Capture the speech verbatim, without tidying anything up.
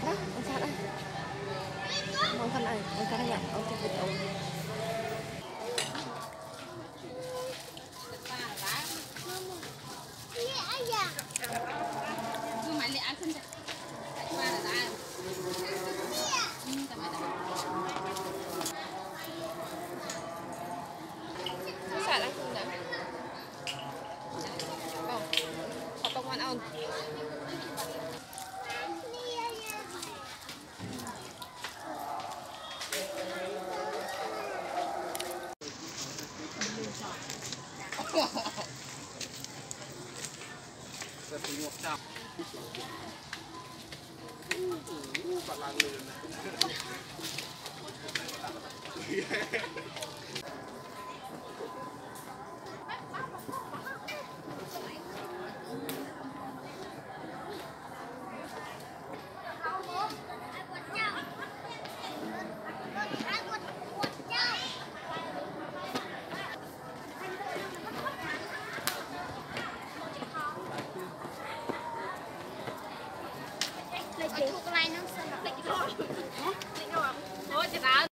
á, ông sát đây. Ông thân này, ông thân này, ông thân này. Cứ mày lại ăn thân chạy qua là ra. Sát đây không nhỉ? Không, họ tông ăn ông. Bạn làm liền này.